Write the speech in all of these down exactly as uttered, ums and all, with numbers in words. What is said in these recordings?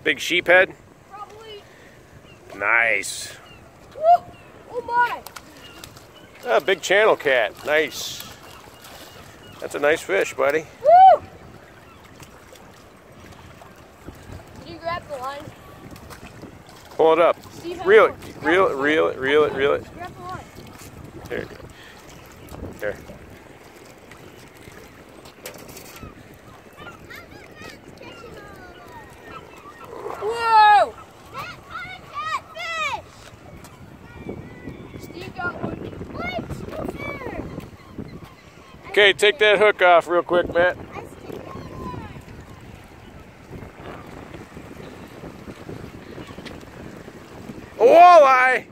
Big sheephead? Probably. Nice. Woo! Oh my! Ah, big channel cat. Nice. That's a nice fish, buddy. Woo! Did you grab the line? Pull it up. Steve, Reel it. Reel it. Reel it. Reel it. Reel it. Grab the line. There you go. There. Whoa! That's not a catfish! Steve got one. What? Okay, take that hook off real quick, Matt. A walleye!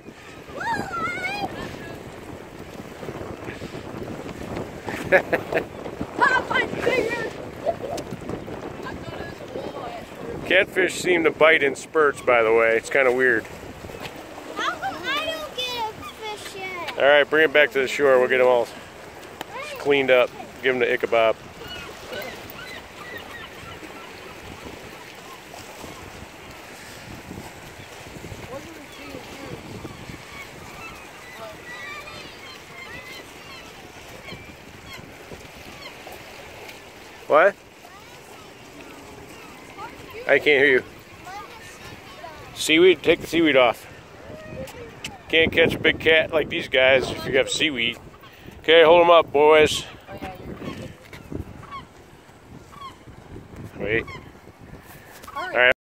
Catfish seem to bite in spurts, by the way. It's kind of weird. How come I don't get a fish yet? All right, bring it back to the shore. We'll get them all cleaned up. Give them to Ichabod. What? I can't hear you. Seaweed? Take the seaweed off. Can't catch a big cat like these guys if you have seaweed. Okay, hold them up, boys. Wait. All right.